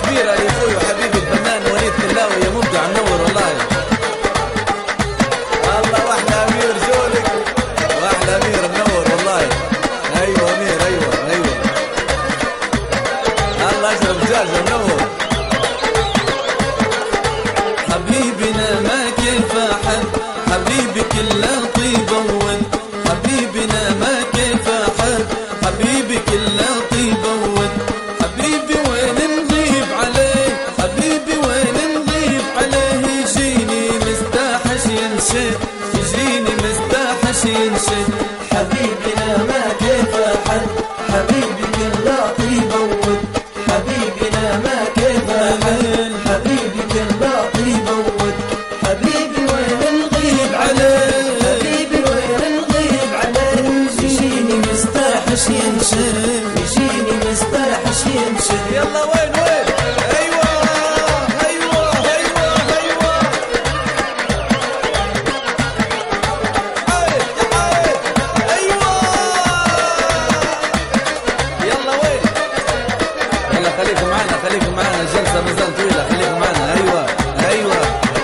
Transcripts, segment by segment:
كبيرة لأخوي وحبيبي الفنان وليد كلاوي يا مبدع منور والله. الله واحلى أمير زولك واحلى أمير منور والله. أيوة أمير أيوة أيوة. الله أشرف جاجة منور. حبيبنا ما كيف أحد حبيبي كله طيبة وود. حبيبنا ما كيف أحد حبيبي كله طيبة وود. حبيبي وين نغيب عليه حبيبي وين نغيب عليه. يجيني مستحش ينشد يجيني مستحش ينشد. حبيبنا ما كيف أحد حبيبي كله طيبة وود. حبيبنا ما كيف أحد حبيبي كله طيبة وود. حبيبي وين نغيب عليه حبيبي وين نغيب عليه. يجيني مستحش ينشد يجيني مستحش ينشد. يلا وين وين. أيوة أيوة أيوة أيوة. أيوة يلا وين. يلا خليكم معنا خليكم معنا الجلسة مازال طويلة خليكم معنا. أيوة أيوة.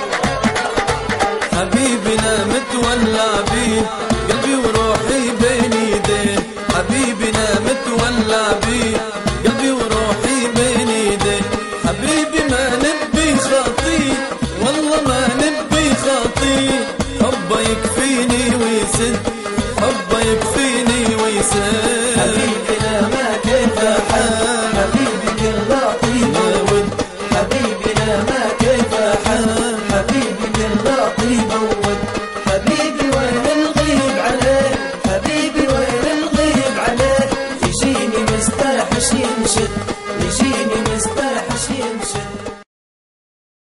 حبيبنا متولع بيه قلبي وروحي بين يديه. حبيبنا متولع بيه قلبي وروحي بين يديه. حبيبي ما نبي خطيه والله ما نبي خطيه. حبه يكفيني ويسد حبه يكفيني ويسد. حبيبنا ما كيف أحد حبيبي كله طيبة وود. حبيبنا ما كيف أحد حبيبي كله طيبة وود. حبيبي وين نغيب عليه حبيبي وين نغيب عليه. يجيني مستحش ينشد يجيني مستحش ينشد.